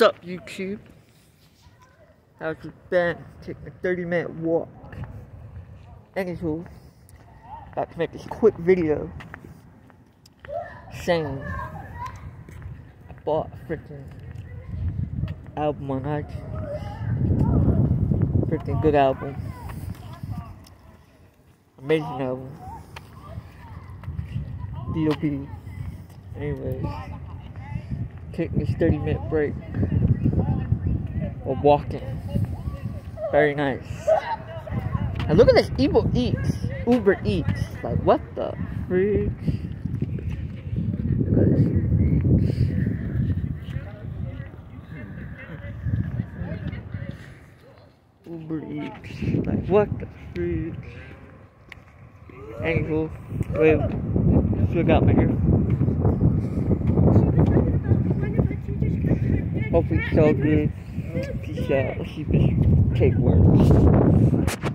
Sup, YouTube? How's it been? Taking a 30-minute walk. Anywho, about to make this quick video saying I bought a freaking album on iTunes. Freaking good album. Amazing album. b.o.b. Anyways, taking this 30-minute break or walking. Very nice. And look at this Uber Eats. Like, what the freak? Look at this Uber Eats. Like, what the freak? Anywho, wait, still got my hair. Hopefully it's all good. Peace out. Let's see if this take words.